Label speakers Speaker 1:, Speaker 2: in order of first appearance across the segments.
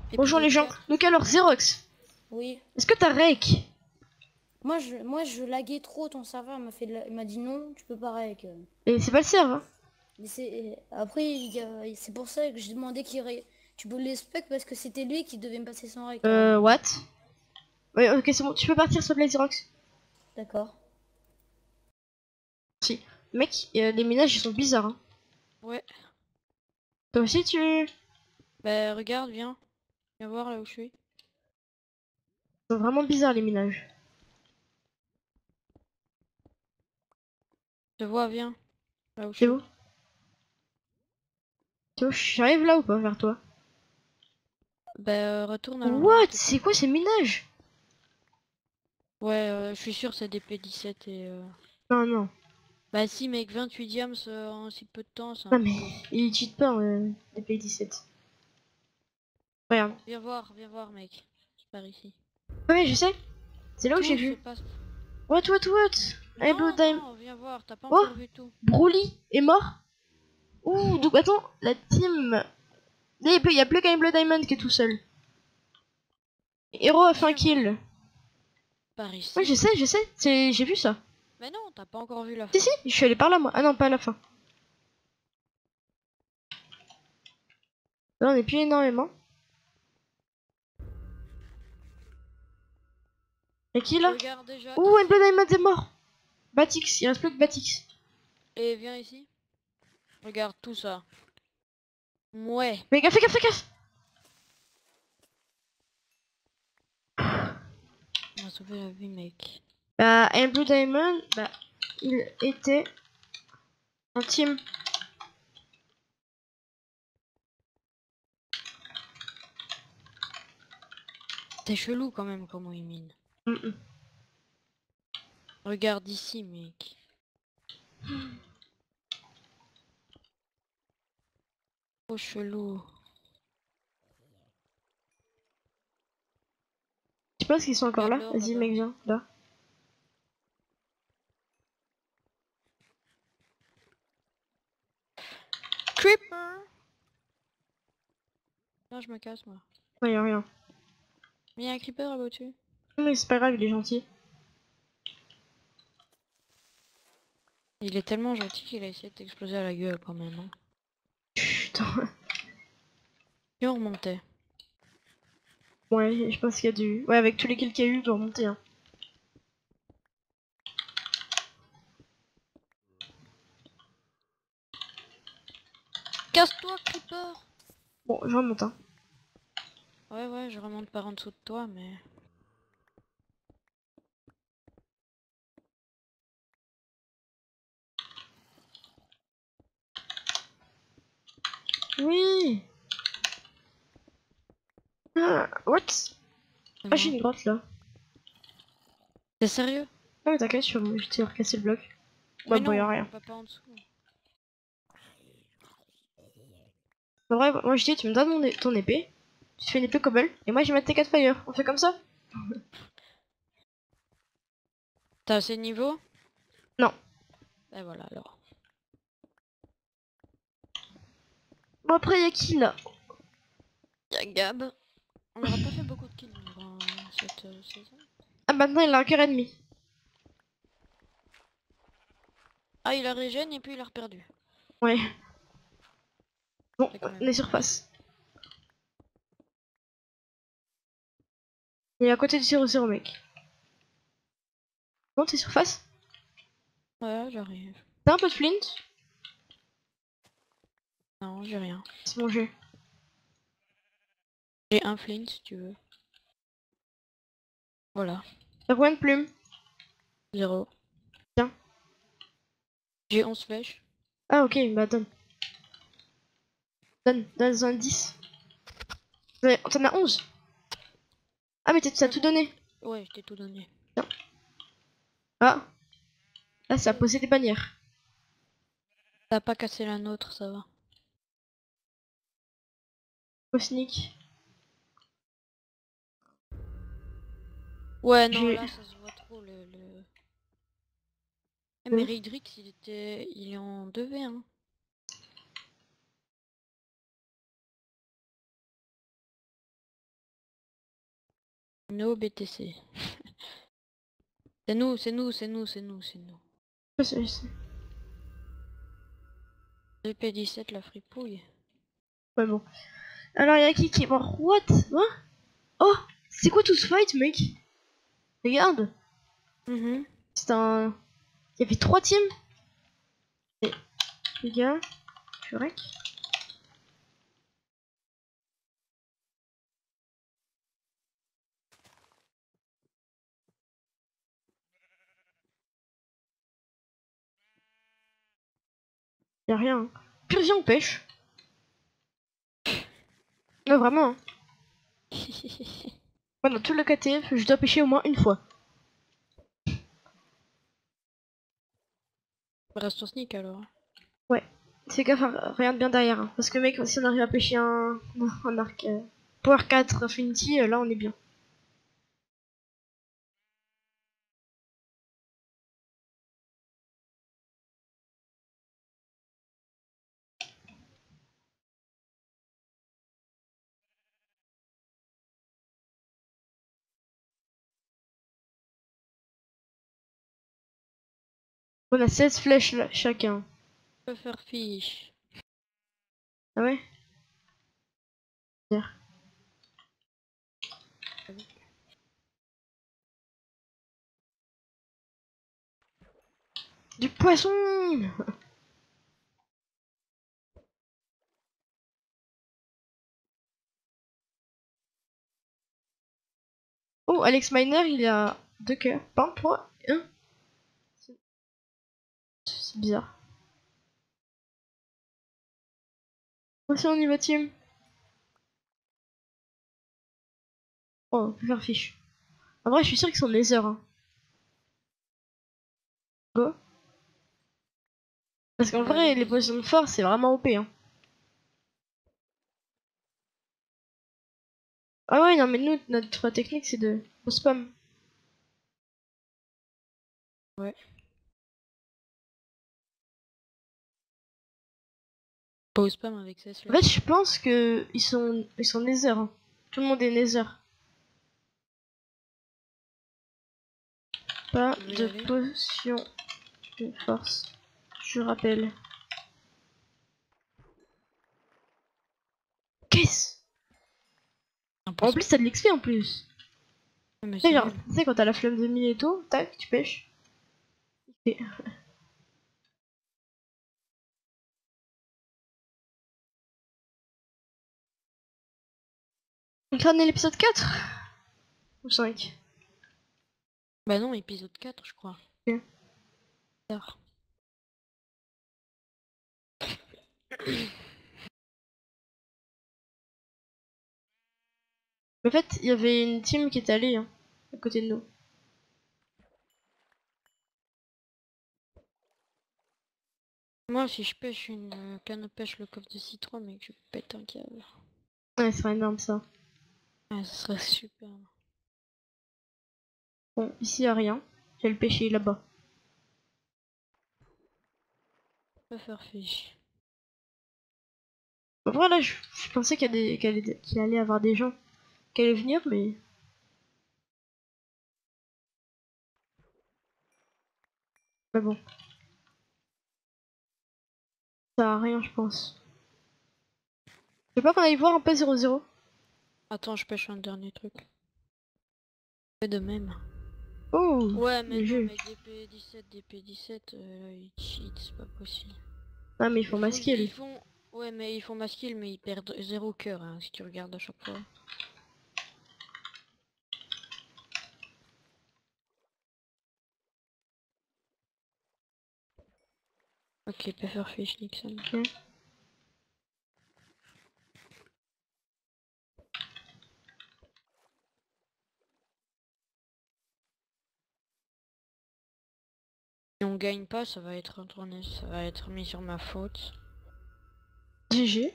Speaker 1: Bonjour les gens.
Speaker 2: Épisode 4.
Speaker 1: Donc alors, Xerox,
Speaker 2: Oui.
Speaker 1: est-ce que t'as rec?
Speaker 2: Moi je laguais trop ton serveur, il m'a dit non, tu peux pas rec.
Speaker 1: Et c'est pas le serve, hein.
Speaker 2: Mais après c'est pour ça que je demandais tu peux les spec parce que c'était lui qui devait me passer son rec normalement.
Speaker 1: What? Ouais, ok, c'est bon, tu peux partir sur les Xerox.
Speaker 2: D'accord.
Speaker 1: Si. Mec, les minages ils sont bizarres, hein.
Speaker 2: Ouais.
Speaker 1: Toi aussi tu... Ils
Speaker 2: Bah regarde, viens. Viens voir là où je suis.
Speaker 1: sont vraiment bizarres les minages.
Speaker 2: Je te vois, viens. Là où je
Speaker 1: C'est
Speaker 2: suis.
Speaker 1: où? C'est où? J'arrive là ou pas vers toi?
Speaker 2: Bah retourne à l'endroit où
Speaker 1: What?
Speaker 2: t'étais.
Speaker 1: C'est quoi ces minages?
Speaker 2: Ouais, je suis sûr c'est des P17 et
Speaker 1: Non, non.
Speaker 2: Bah si mec, 28 diams en si peu de temps, c'est
Speaker 1: Non mais,
Speaker 2: impossible.
Speaker 1: ils cheatent pas, les P17. Regarde.
Speaker 2: Viens voir mec. C'est par ici.
Speaker 1: Ouais, je sais. C'est là où j'ai
Speaker 2: Tout se
Speaker 1: vu.
Speaker 2: passe.
Speaker 1: What? Hey, Blue
Speaker 2: Non,
Speaker 1: Dime.
Speaker 2: non, viens voir, t'as pas
Speaker 1: Oh!
Speaker 2: encore vu tout.
Speaker 1: Broly est mort? Ouh, donc attends, la team... Il y a plus qu'un Blood Diamond qui est tout seul. Hero a fait un
Speaker 2: Viens voir.
Speaker 1: kill.
Speaker 2: Par
Speaker 1: Ouais,
Speaker 2: ici.
Speaker 1: je sais, j'ai vu ça.
Speaker 2: Mais non, t'as pas encore vu la
Speaker 1: Si,
Speaker 2: fin.
Speaker 1: si, je suis allé par là, moi. Ah non, pas à la fin. Là, on est plus énormément. Y'a qui là?
Speaker 2: Regarde déjà
Speaker 1: Ouh, un
Speaker 2: ici.
Speaker 1: Blood Diamond est mort. Batix, il reste plus que Batix.
Speaker 2: Et viens ici. Regarde tout ça. Ouais.
Speaker 1: Mais fais gaffe.
Speaker 2: On m'a sauvé la vie, mec.
Speaker 1: Bah, un Blue Diamond, bah, il était en team.
Speaker 2: C'est chelou quand même comment il mine.
Speaker 1: Mm.
Speaker 2: Regarde ici, mec. Oh, chelou.
Speaker 1: Je pense qu'ils sont encore
Speaker 2: Regarde
Speaker 1: là.
Speaker 2: l'or
Speaker 1: Vas-y,
Speaker 2: là-bas.
Speaker 1: mec, viens, là.
Speaker 2: Creeper. Non, je me casse, moi.
Speaker 1: Ouais, y'a rien.
Speaker 2: Mais il y a un creeper là-bas au-dessus.
Speaker 1: Mais c'est pas grave, il est gentil.
Speaker 2: Il est tellement gentil qu'il a essayé de t'exploser à la gueule quand même. Hein.
Speaker 1: Putain.
Speaker 2: Et on remontait.
Speaker 1: Ouais, je pense qu'il y a du... Ouais, avec tous les kills qu'il y a eu, il doit remonter, hein.
Speaker 2: Casse-toi, creeper.
Speaker 1: Bon, je remonte, hein.
Speaker 2: Ouais, je remonte par en dessous de toi, mais...
Speaker 1: Oui. Ah, what?
Speaker 2: C'est
Speaker 1: Ah, j'ai
Speaker 2: moi.
Speaker 1: une grotte, là.
Speaker 2: T'es sérieux?
Speaker 1: Ah, mais t'inquiète, je t'ai recassé le bloc. Bah,
Speaker 2: Mais
Speaker 1: bon, y'a
Speaker 2: non,
Speaker 1: rien.
Speaker 2: va pas en dessous.
Speaker 1: En vrai, moi, je dis, tu me donnes ton épée. Tu fais une épée cobble. Et moi, je vais mettre tes 4 fire. On fait comme ça?
Speaker 2: T'as assez de niveau?
Speaker 1: Non.
Speaker 2: Et voilà alors.
Speaker 1: Bon, après, y'a qui, là?
Speaker 2: Y'a Gab. On n'aura pas fait beaucoup de kills dans cette saison.
Speaker 1: Ah, maintenant, il a un cœur ennemi.
Speaker 2: Ah, il a régène et puis il a reperdu.
Speaker 1: Ouais. Bon,
Speaker 2: C'est quand
Speaker 1: on
Speaker 2: même
Speaker 1: est
Speaker 2: pas
Speaker 1: sur
Speaker 2: mal.
Speaker 1: face. Il est à côté du 0-0, mec. Bon, t'es sur face?
Speaker 2: Ouais, j'arrive.
Speaker 1: T'as un peu de flint?
Speaker 2: Non, j'ai rien.
Speaker 1: C'est mon jeu.
Speaker 2: J'ai un flint si tu veux. Voilà.
Speaker 1: T'as combien de plumes?
Speaker 2: 0.
Speaker 1: Tiens.
Speaker 2: J'ai 11 flèches.
Speaker 1: Ah, ok, bah, donne. Donne un 10. T'en as 11. Ah, mais t'as tout donné.
Speaker 2: Ouais, je t'ai tout donné.
Speaker 1: Tiens. Ah, là, ça a posé des bannières.
Speaker 2: T'as pas cassé la nôtre, ça va.
Speaker 1: Au sneak.
Speaker 2: Ouais, non,
Speaker 1: J'ai...
Speaker 2: là, ça se voit trop Eh, mais
Speaker 1: Bon.
Speaker 2: Ridrix, il est en 2v, hein.
Speaker 3: No BTC. C'est nous, c'est nous, c'est nous, c'est nous, c'est nous.
Speaker 1: Je sais.
Speaker 3: DP17 la fripouille.
Speaker 1: Ouais, bon. Alors, il y a qui est mort? What? Hein? Oh! C'est quoi tout ce fight, mec? Regarde! C'est un... Il y avait 3 teams? Et... Les gars... Je rec. Y'a rien. Hein. Puis viens, on pêche. Ouais, vraiment. Hein. Moi, dans tout le KTF, je dois pêcher au moins une fois.
Speaker 3: Reste ton sneak alors.
Speaker 1: Ouais. Fais gaffe, regarde bien derrière. Hein. Parce que mec, si on arrive à pêcher un arc Power 4 Affinity, là on est bien. On a 16 flèches là, chacun.
Speaker 3: Peut faire fiche.
Speaker 1: Ah ouais? Bien. Du poisson! Oh, Alex Miner, il a 2 cœurs. Pas 3, 1. C'est bizarre. Voici on y va, team. Oh, on peut faire fiche. En vrai, je suis sûr qu'ils sont nether. Hein. Go. Parce qu'en vrai, les potions de force, c'est vraiment OP. Hein. Ah ouais, non, mais nous, notre technique, c'est de spam.
Speaker 3: Ouais. Pas au spam avec ça.
Speaker 1: En fait, je pense que ils sont nether. Hein. Tout le monde est nether. Pas de potion de force. Je rappelle. Qu'est-ce? En plus, t'as de l'XP en plus. Tu sais, genre, tu sais, quand t'as la flamme de mille et tout, tac, tu pêches. Et... On crâne l'épisode 4 ou 5?
Speaker 3: Bah non, épisode 4, je crois.
Speaker 1: Okay. En fait, il y avait une team qui est allée hein, à côté de nous.
Speaker 3: Moi, si je pêche une canne à pêche le coffre de citron, mec, je pète un câble.
Speaker 1: Ouais, ce serait énorme ça.
Speaker 3: Ouais, ça serait super.
Speaker 1: Bon, ici, il y a rien. J'ai le pêcher là-bas.
Speaker 3: On peut faire fiche.
Speaker 1: En vrai, là, je pensais qu'il y allait avoir des gens qui allaient venir, mais... Mais bon. Ça sert à rien, je pense. Je sais pas qu'on aille voir un peu 0-0.
Speaker 3: Attends, je pêche un dernier truc. Fais de même.
Speaker 1: Oh,
Speaker 3: Ouais, mais non,
Speaker 1: jeu.
Speaker 3: mais DP17, là, ils cheat, c'est pas possible.
Speaker 1: Ah, mais ils font ma skill.
Speaker 3: Ils font... Ouais, mais ils font ma skill, mais ils perdent 0 cœur, hein, si tu regardes à chaque fois. Ok, Pufferfish, Nixon.
Speaker 1: Okay.
Speaker 3: Si on gagne pas, ça va être retourné, ça va être mis sur ma faute.
Speaker 1: GG.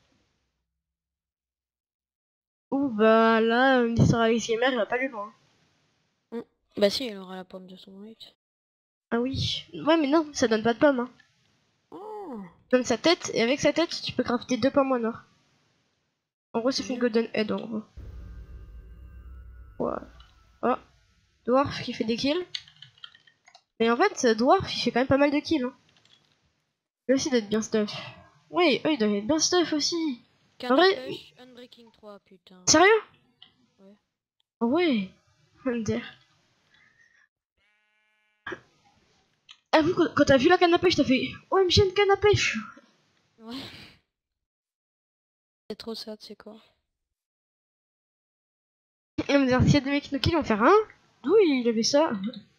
Speaker 1: Ouh, bah là, l'histoire avec Gamer, il va pas lui loin.
Speaker 3: Bah si, elle aura la pomme de son mec.
Speaker 1: Ah oui. Ouais, mais non, ça donne pas de pomme. Hein.
Speaker 3: Oh.
Speaker 1: Ça donne sa tête, et avec sa tête, tu peux crafter 2 pommes en or. En gros, c'est une golden head, en gros. Ouais. Oh, Dwarf qui fait des kills. Mais en fait, Dwarf il fait quand même pas mal de kills. Hein. Lui aussi doit être bien stuff. Oui, eux ils doivent être bien stuff aussi.
Speaker 3: Canne
Speaker 1: En
Speaker 3: à
Speaker 1: vrai-
Speaker 3: pêche, Unbreaking 3, putain.
Speaker 1: Sérieux?
Speaker 3: Ouais.
Speaker 1: Oh ouais. MDR. Ah vous, quand t'as vu la canne à pêche, t'as fait OMG une canne à pêche.
Speaker 3: Ouais. C'est trop ça, tu sais quoi.
Speaker 1: Et on me dire, s'il y a des mecs qui nous kill, on va faire un. D'où il avait ça?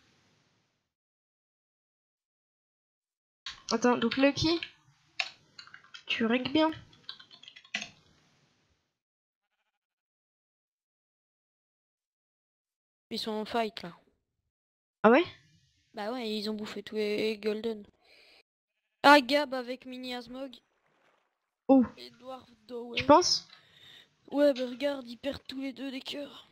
Speaker 1: Attends, donc Lucky, tu règles bien.
Speaker 3: Ils sont en fight là.
Speaker 1: Ah ouais?
Speaker 3: Bah ouais, ils ont bouffé tous les Golden. Ah, Gab avec Mini Asmog.
Speaker 1: Oh,
Speaker 3: Et Dwarf
Speaker 1: tu
Speaker 3: Doway.
Speaker 1: penses?
Speaker 3: Ouais, bah regarde, ils perdent tous les deux des cœurs.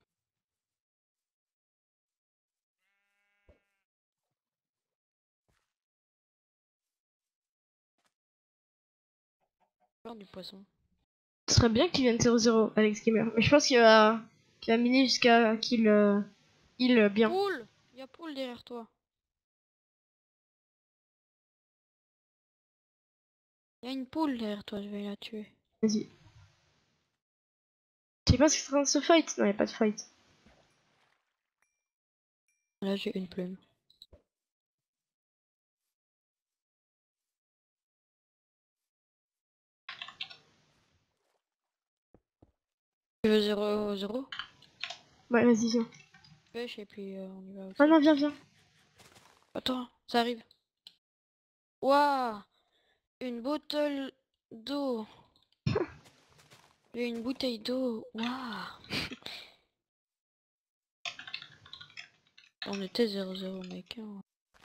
Speaker 3: Peur du poisson.
Speaker 1: Ce serait bien qu'il vienne 0-0, Alex Gamer. Mais je pense qu'il va miner jusqu'à qu'il heal bien.
Speaker 3: Poule! Y'a Poule derrière toi. Y'a une poule derrière toi, je vais la tuer.
Speaker 1: Vas-y. Je sais pas ce qui est en train de se fight. Non, y a pas de fight.
Speaker 3: Là, j'ai une plume. Tu veux 0-0?
Speaker 1: Ouais, vas-y, viens.
Speaker 3: Pêche et puis on y va aussi.
Speaker 1: Ah non, viens, viens.
Speaker 3: Attends, ça arrive. Waouh! Une bouteille d'eau. J'ai une bouteille d'eau. Waouh! On était 0-0 mec. Hein.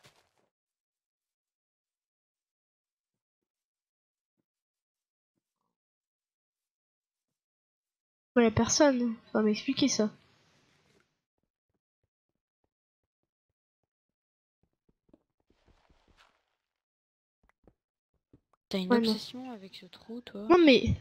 Speaker 1: Ouais, y a personne. Faut m'expliquer ça.
Speaker 3: T'as une
Speaker 1: Ouais, non.
Speaker 3: obsession avec ce trou, toi?
Speaker 1: Non, mais.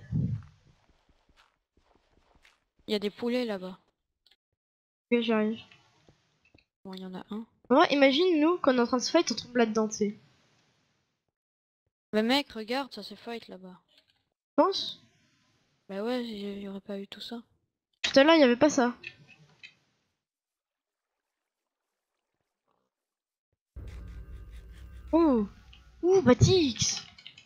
Speaker 3: Il y a des poulets là-bas.
Speaker 1: Ok, j'arrive.
Speaker 3: Bon, il y en a un.
Speaker 1: Ouais, imagine, nous, quand on est en train de se fight, on tombe là-dedans, tu sais. Tu
Speaker 3: Mais mec, regarde, ça se fight là-bas.
Speaker 1: penses?
Speaker 3: Bah ouais, il y aurait pas eu tout ça.
Speaker 1: Tout à l'heure, y avait pas ça. Oh! Ouh, Batix!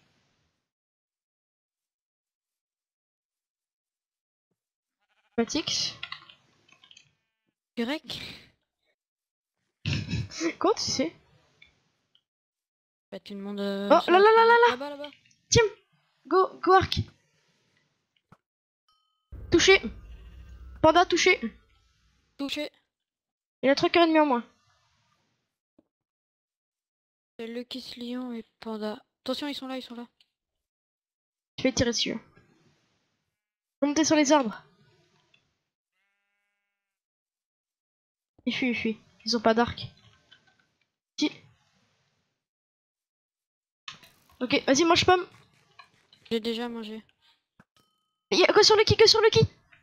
Speaker 1: Batix?
Speaker 3: Grec?
Speaker 1: Comment tu sais?
Speaker 3: Bah tu demandes
Speaker 1: Oh,
Speaker 3: sur
Speaker 1: là
Speaker 3: la
Speaker 1: là là là là!
Speaker 3: là-bas, là-bas.
Speaker 1: Tiens! Go arc! Touché! Panda touché!
Speaker 3: Touché.
Speaker 1: Il a 3 cœurs et demi en moins.
Speaker 3: C'est Lucky Lion et Panda. Attention, ils sont là, ils sont là.
Speaker 1: Je vais tirer dessus. Montez sur les arbres. Il fuit. Ils ont pas d'arc. Si. Ok, vas-y, mange pomme.
Speaker 3: J'ai déjà mangé.
Speaker 1: Il y a que sur le qui, que sur le qui.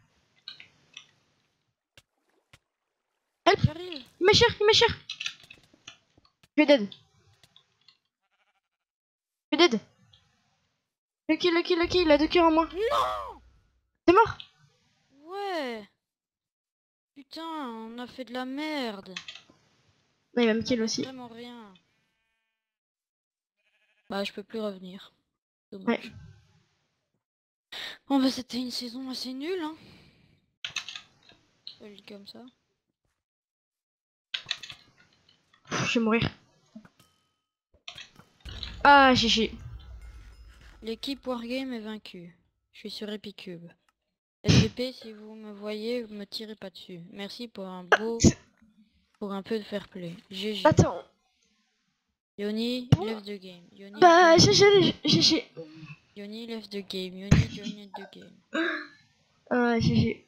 Speaker 1: Help!
Speaker 3: J'arrive.
Speaker 1: Il m'a cher. Je vais dead. Lucky, il a 2 cœurs en moins.
Speaker 3: Non!
Speaker 1: T'es mort?
Speaker 3: Ouais. Putain, on a fait de la merde.
Speaker 1: Non, il va me
Speaker 3: On
Speaker 1: kill
Speaker 3: avait
Speaker 1: aussi.
Speaker 3: vraiment rien. Bah je peux plus revenir. Dommage.
Speaker 1: Ouais.
Speaker 3: Bon bah c'était une saison assez nulle hein. Je le dis comme ça.
Speaker 1: Pff, je vais mourir. Ah, GG.
Speaker 3: L'équipe Wargame est vaincue. Je suis sur Epicube. SVP, si vous me voyez, me tirez pas dessus. Merci pour un peu de fair play. GG.
Speaker 1: Attends.
Speaker 3: Yoni, left the game. Yoni,
Speaker 1: Bah,
Speaker 3: join-
Speaker 1: GG.
Speaker 3: Yoni, left the game. Yoni, join the game.
Speaker 1: Ah, GG.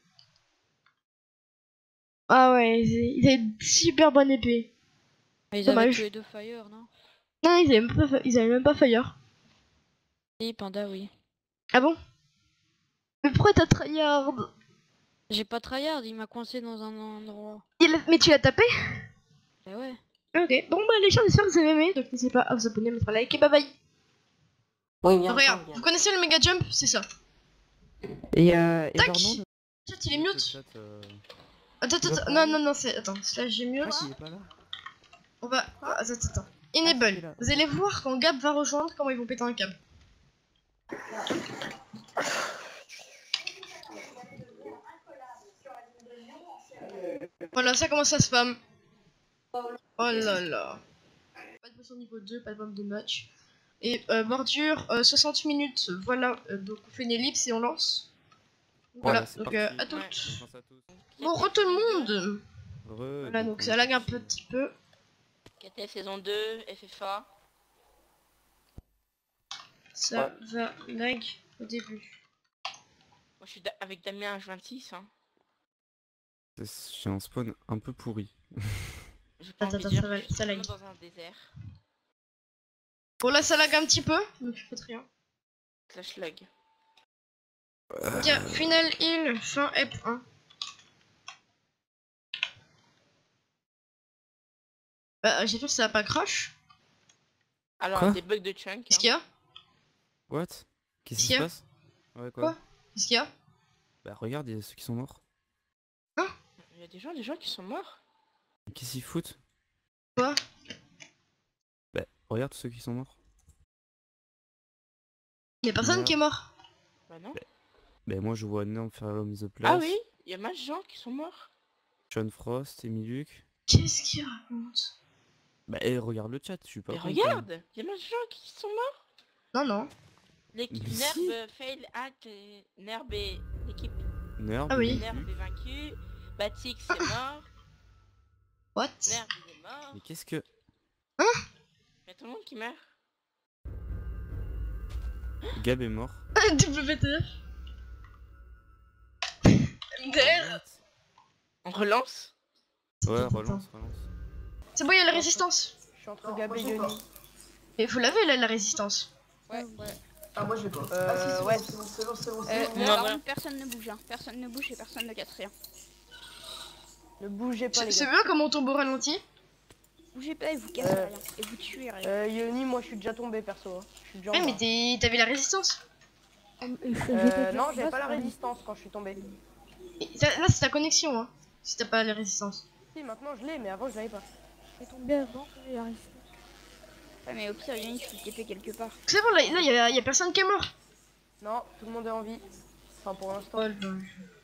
Speaker 1: Ah ouais, ils avaient une super bonne épée.
Speaker 3: Ah, ils
Speaker 1: Dommage.
Speaker 3: avaient tous les deux fire, non?
Speaker 1: Non, ils avaient même pas fire.
Speaker 3: Si, Panda, oui.
Speaker 1: Ah bon? Mais pourquoi t'as tryhard?
Speaker 3: J'ai pas tryhard, il m'a coincé dans un endroit.
Speaker 1: Mais tu l'as tapé?
Speaker 3: Eh ouais.
Speaker 1: Ok, bon bah les gens, j'espère que vous avez aimé, donc n'hésitez pas à vous abonner, mettre un like et bye bye.
Speaker 4: Oui, bien.
Speaker 1: Regarde, vous connaissez le méga jump? C'est ça.
Speaker 5: Et
Speaker 1: Tac.
Speaker 5: Vernon,
Speaker 1: Chat, il est mute.
Speaker 6: Chat,
Speaker 1: Attends, non, c'est... Attends, là j'ai mute.
Speaker 6: il est pas là.
Speaker 1: On va... Attends.
Speaker 5: il est
Speaker 1: Enable.
Speaker 5: là.
Speaker 1: Vous allez voir quand Gab va rejoindre, comment ils vont péter un câble. Voilà, ça commence à spam. Oh là là. Pas de potion niveau 2, pas de bombe de match. Et bordure, 60 minutes. Voilà, donc on fait une ellipse et on lance. Voilà,
Speaker 6: c'est
Speaker 1: donc
Speaker 6: parti.
Speaker 1: à toutes.
Speaker 6: Je pense à tous.
Speaker 1: Bon, tout le monde. Voilà, donc ça lag un petit peu.
Speaker 4: KTF saison 2, FFA.
Speaker 1: Ça va lag au début.
Speaker 4: Moi je suis avec Damien H26 hein.
Speaker 6: J'ai un spawn un peu pourri.
Speaker 4: J'ai pas
Speaker 1: Attends,
Speaker 4: envie de dire
Speaker 1: ça va,
Speaker 4: que je suis
Speaker 1: ça lag.
Speaker 4: dans un désert.
Speaker 1: Bon là ça lag un petit peu, donc faites rien.
Speaker 4: Slash lag.
Speaker 1: Tiens, final heal, fin EP 1. J'ai fait que ça a pas crash.
Speaker 4: Alors
Speaker 6: Quoi
Speaker 4: des bugs de chunk.
Speaker 1: Qu'est-ce qu'il y a?
Speaker 6: What? Qu'est-ce qui
Speaker 1: Qu'est-ce
Speaker 6: se
Speaker 1: qu'il y a?
Speaker 6: passe? Ouais,
Speaker 1: Quoi? Qu'est-ce qu'il y a?
Speaker 6: Bah regarde, il y a ceux qui sont morts.
Speaker 4: Il y a des gens qui sont morts.
Speaker 6: Qu'est-ce qu'ils foutent?
Speaker 1: Quoi?
Speaker 6: Bah regarde tous ceux qui sont morts.
Speaker 1: Y'a personne
Speaker 6: Merde.
Speaker 1: qui est mort.
Speaker 4: Bah non.
Speaker 6: Bah moi je vois Norm faire l'homme the place.
Speaker 4: Ah oui, il y a mal de gens qui sont morts.
Speaker 6: Sean Frost, Emiluk.
Speaker 1: Qu'est-ce qu'il raconte?
Speaker 6: Bah regarde le chat, je suis pas
Speaker 4: Mais
Speaker 6: con,
Speaker 4: regarde, il y a mal de gens qui sont morts.
Speaker 1: Non.
Speaker 4: L'équipe
Speaker 6: Mais
Speaker 4: Nerb
Speaker 6: si.
Speaker 4: fail at Nerb et l'équipe
Speaker 6: quoi. Nerf,
Speaker 1: Ah oui.
Speaker 6: Emiluk.
Speaker 4: Nerb est vaincu. Batix est mort.
Speaker 1: What?
Speaker 4: Nerb il est mort.
Speaker 6: Mais qu'est-ce que...
Speaker 4: Il y a tout le monde qui meurt.
Speaker 6: Gab est mort.
Speaker 1: WTF. MDR.
Speaker 4: On relance.
Speaker 6: Ouais,
Speaker 1: Attends.
Speaker 6: relance.
Speaker 1: C'est bon, y'a la résistance.
Speaker 5: Je suis entre Gab et Yoni.
Speaker 1: Et faut laver là la résistance.
Speaker 5: Ouais.
Speaker 7: Ah moi je vais pas.
Speaker 5: Ouais.
Speaker 7: C'est bon.
Speaker 4: Non,
Speaker 8: Par
Speaker 4: voilà.
Speaker 8: contre, personne ne bouge, hein. Personne ne bouge et personne ne casse rien.
Speaker 5: Ne bougez pas les
Speaker 1: C'est
Speaker 5: gars.
Speaker 1: bien comme on tombe au ralenti.
Speaker 8: Bougez pas et vous cassez rien. Et vous tuez rien.
Speaker 5: Yoni, moi je suis déjà tombé perso. Hein. Je suis déjà en
Speaker 1: Ouais,
Speaker 5: bas.
Speaker 1: mais t'avais la résistance.
Speaker 5: Non, j'avais pas la résistance quand je suis tombé.
Speaker 1: Là c'est ta connexion, hein. Si t'as pas la résistance.
Speaker 5: Si, maintenant je l'ai, mais avant je l'avais pas.
Speaker 8: Je suis tombé avant que j'ai resté. Ouais, mais au pire, Yannick, je suis TP quelque part.
Speaker 1: C'est bon, là y'a personne qui est mort.
Speaker 5: Non, tout le monde est en vie. Enfin pour l'instant.
Speaker 1: Oh, le-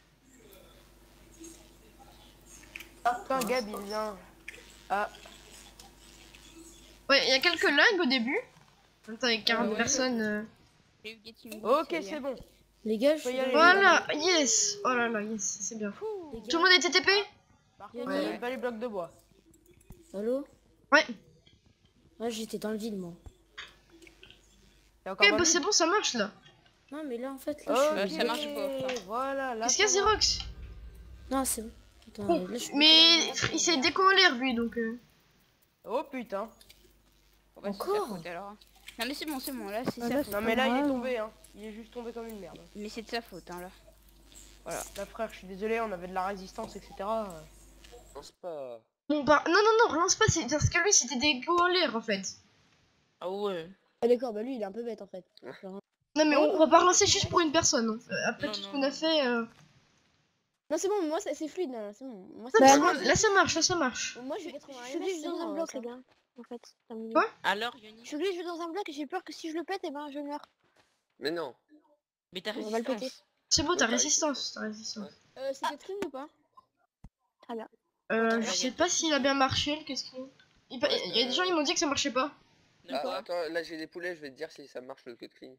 Speaker 5: Putain, Gab il vient. Ah,
Speaker 1: Ouais, y'a quelques lags au début. Attends, y'a 40
Speaker 5: ouais.
Speaker 1: personnes.
Speaker 8: J'ai eu Getting
Speaker 5: ok, c'est bon.
Speaker 2: Les gars,
Speaker 5: Faut y aller.
Speaker 1: Voilà, yes. Oh là là, yes, c'est bien. Tout le monde était TP?
Speaker 5: Par contre, il y a pas les blocs de bois.
Speaker 2: Allô?
Speaker 1: Ouais.
Speaker 2: Ouais, j'étais dans le vide, moi.
Speaker 5: Il y a encore
Speaker 1: Ok,
Speaker 5: pas
Speaker 1: bah
Speaker 5: mis
Speaker 1: c'est bon, ça marche là.
Speaker 2: Non, mais là, en fait, là,
Speaker 5: Ok,
Speaker 2: je suis...
Speaker 8: ça marche pas.
Speaker 5: Voilà, là.
Speaker 1: Qu'est-ce qu'il y a,
Speaker 5: ça va.
Speaker 1: Xerox?
Speaker 2: Non, c'est bon. Attends,
Speaker 1: Oh,
Speaker 2: là, je suis...
Speaker 1: mais il s'est déco en l'air lui donc.
Speaker 5: Oh putain.
Speaker 8: Bon, bah, c'est
Speaker 2: Encore
Speaker 8: sa faute, alors. Non, mais c'est bon, là, c'est
Speaker 2: Ah,
Speaker 8: sa
Speaker 2: là,
Speaker 8: faute.
Speaker 5: Non mais là il est tombé hein. Il est juste tombé comme une merde.
Speaker 8: Mais c'est de sa faute, hein, là.
Speaker 5: Là frère, je suis désolé, on avait de la résistance, etc.
Speaker 7: Pense pas.
Speaker 1: Bon bah non, relance pas, c'est parce que lui c'était déco en l'air en fait.
Speaker 4: Ah ouais.
Speaker 2: Ah, d'accord, bah lui, il est un peu bête, en fait.
Speaker 1: Non mais on va pas relancer juste pour une personne. Hein. Après
Speaker 4: Non,
Speaker 1: tout ce
Speaker 4: non.
Speaker 1: qu'on a fait.
Speaker 2: Non, c'est bon, moi, c'est fluide, là, c'est bon. Moi,
Speaker 1: Non,
Speaker 2: c'est
Speaker 1: mais là ça marche.
Speaker 2: Moi, je vais être
Speaker 9: Je suis glitch dans un bloc, les gars. En fait, ça me-
Speaker 1: Quoi?
Speaker 4: Alors Yoni.
Speaker 9: Je suis glitch dans un bloc et j'ai peur que si je le pète, et ben je meurs.
Speaker 7: Mais non.
Speaker 4: Mais t'as
Speaker 9: On va le péter.
Speaker 4: résistance.
Speaker 1: C'est bon, t'as
Speaker 7: Oui,
Speaker 1: résistance.
Speaker 2: C'est Catherine ou pas?
Speaker 9: Très bien.
Speaker 1: Je sais pas s'il a bien marché le qu'est-ce qu'il. Il y a des gens ils m'ont dit que ça marchait pas.
Speaker 7: Ah, attends, là j'ai des poulets, je vais te dire si ça marche le code clean.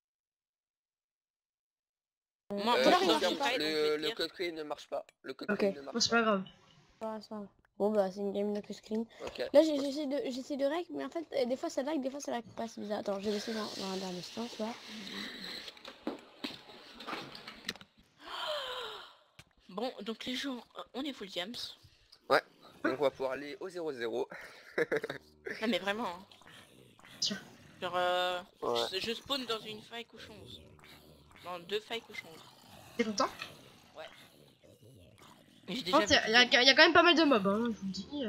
Speaker 4: Moi,
Speaker 9: Quelle heure
Speaker 4: je
Speaker 9: il
Speaker 4: suis
Speaker 9: marche
Speaker 4: en
Speaker 9: pas
Speaker 4: fight, donc je vais
Speaker 7: Le
Speaker 4: te dire-
Speaker 7: code clean ne marche pas. Le code
Speaker 2: Ok.
Speaker 7: clean ne
Speaker 1: Bon,
Speaker 7: marche
Speaker 1: c'est pas grave.
Speaker 2: Bon, bah, c'est une game de screen.
Speaker 7: pas. Ok.
Speaker 2: Là, j'essaie de rec, mais en fait, des fois ça lag, des fois ça lag pas, c'est bizarre. Attends, je vais laisser dans la dernière distance, là.
Speaker 4: Bon, donc les gens, on est full James.
Speaker 7: Donc on va pouvoir aller au 0-0.
Speaker 4: Non mais vraiment. Hein.
Speaker 1: Tiens.
Speaker 4: Genre,
Speaker 7: Ouais.
Speaker 4: je spawn dans une faille cochon. Dans 2 failles cochons.
Speaker 1: T'es content?
Speaker 4: J'ai
Speaker 1: Oh,
Speaker 4: déjà
Speaker 1: il y a quand même pas mal de mobs, hein, je vous le dis.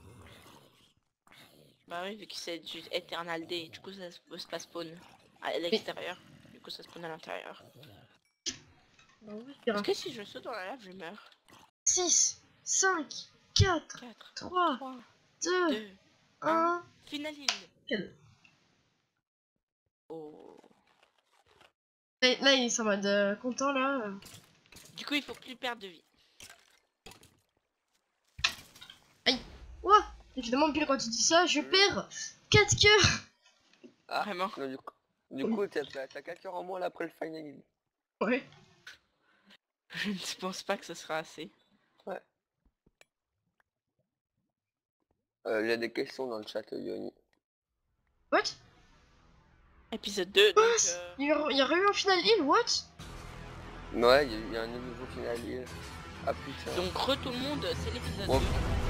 Speaker 4: Bah oui, vu que c'est du Eternal Day, du coup ça se passe spawn à l'extérieur. Du coup ça spawn à l'intérieur. Est-ce que si je saute dans la lave, je meurs?
Speaker 1: 6, 5, 4, 3, 2, 1...
Speaker 4: Finalise. Oh.
Speaker 1: Là, ils sont en mode content, là.
Speaker 4: Du coup, il faut plus perdre de vie.
Speaker 1: Aïe. Ouah. Évidemment, pile quand tu dis ça, je perds 4 cœurs.
Speaker 7: Ah,
Speaker 4: vraiment?
Speaker 7: Non, du coup, t'as 4 cœurs en moins là après le final heal.
Speaker 1: Ouais.
Speaker 4: Je ne pense pas que ce sera assez.
Speaker 7: Ouais. Il y a des questions dans le chat, Yoni.
Speaker 1: What?
Speaker 4: Épisode 2, donc...
Speaker 1: Il y a eu un final heal, what?
Speaker 7: Ouais, il y a un nouveau final heal. Ah putain.
Speaker 4: Donc tout le monde, c'est l'épisode
Speaker 7: Bon.
Speaker 4: 2.